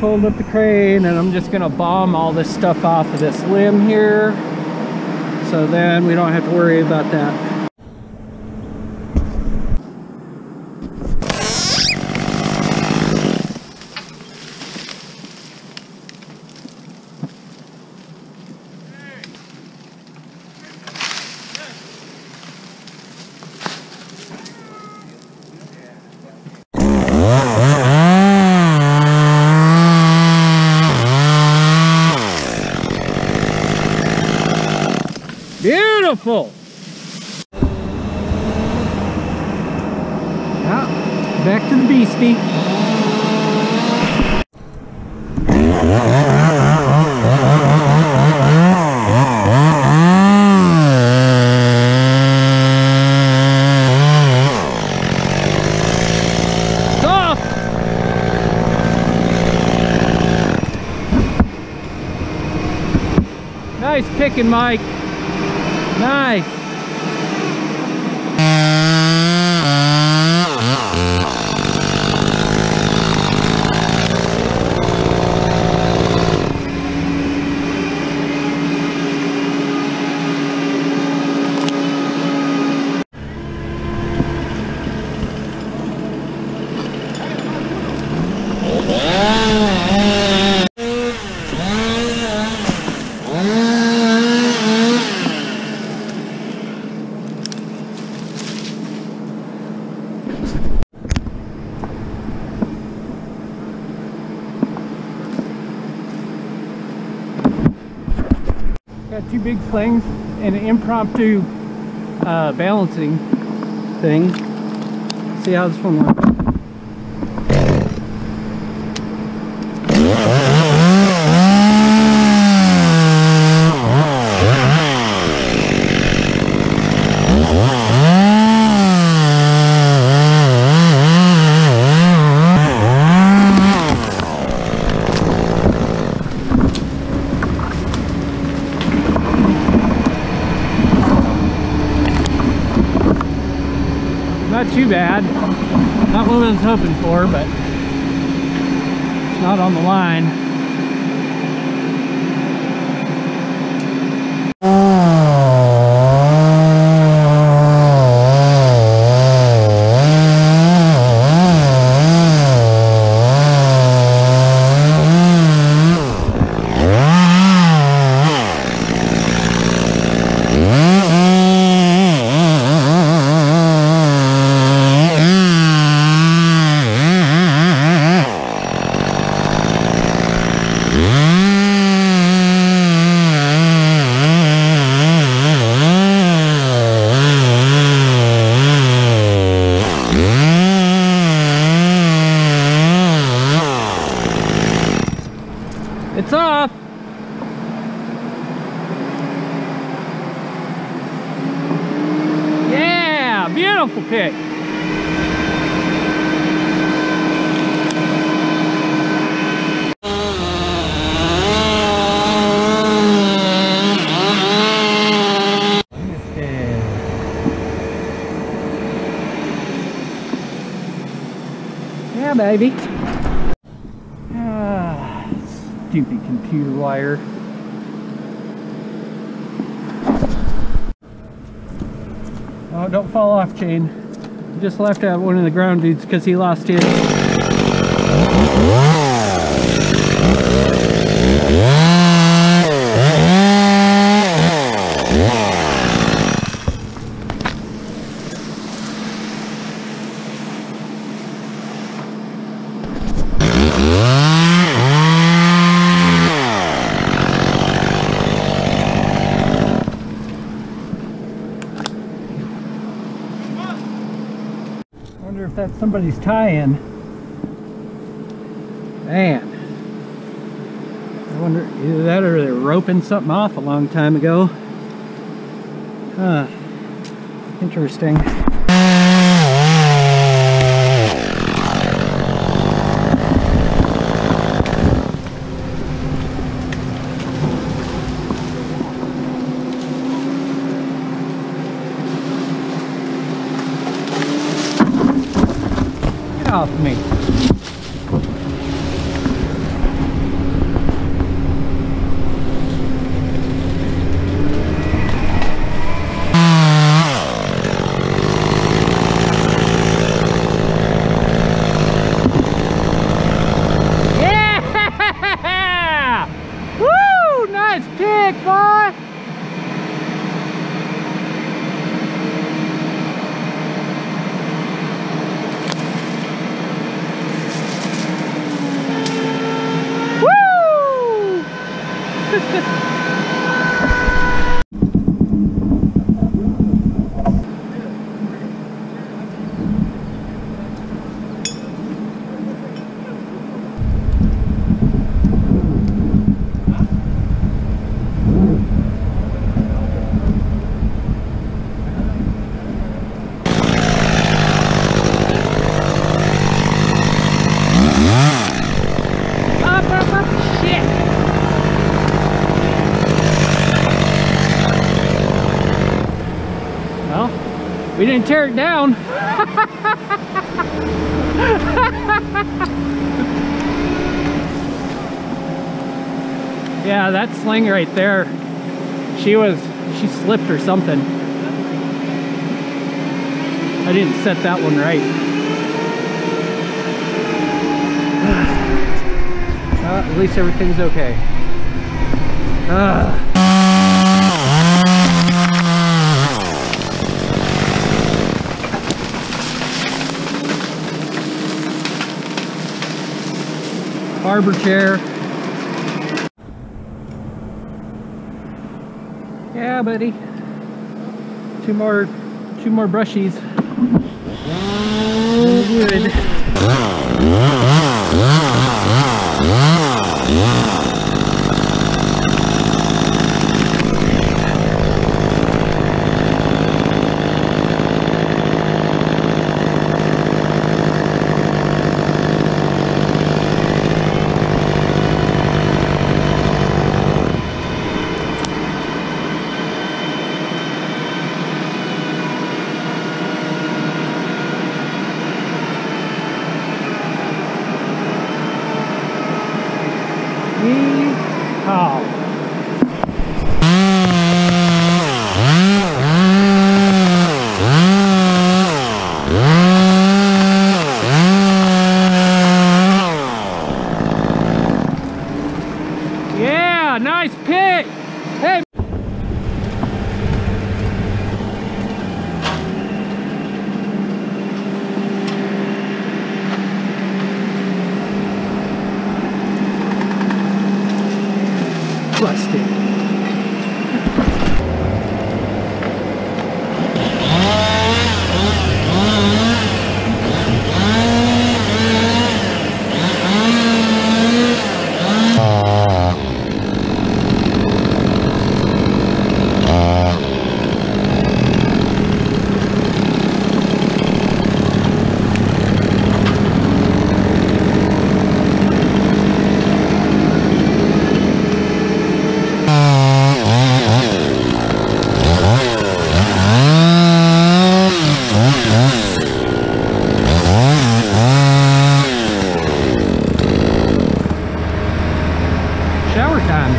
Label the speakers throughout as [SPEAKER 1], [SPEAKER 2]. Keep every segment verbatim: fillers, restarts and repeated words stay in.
[SPEAKER 1] pulled up the crane, and I'm just gonna bomb all this stuff off of this limb here, so then we don't have to worry about that. Beautiful! Yeah, back to the beastie. Stop! Nice picking, Mike. Nice. Got two big slings and an impromptu uh, balancing thing. See how this one works. Not too bad. Not what I was hoping for, but it's not on the line. It's off! Yeah! Beautiful pick! Yeah, baby. Ah, stupid computer wire. Oh, don't fall off, chain. Just left out one of the ground dudes because he lost his. I wonder if that's somebody's tie-in. Man. I wonder, either that or they're roping something off a long time ago. Huh. Interesting. Off me. We didn't tear it down. Yeah, that sling right there, she was, she slipped or something. I didn't set that one right. Uh, at least everything's okay. Uh. Harbor chair. Yeah, buddy. Two more, two more brushies. Good. Oh. Yeah, nice pick. Hey. Busted. Shower time.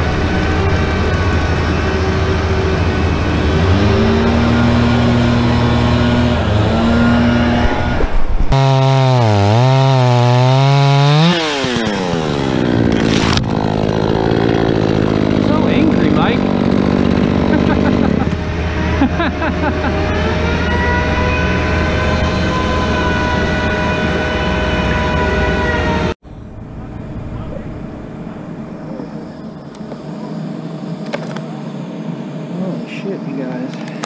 [SPEAKER 1] So angry, Mike. Shit, you guys.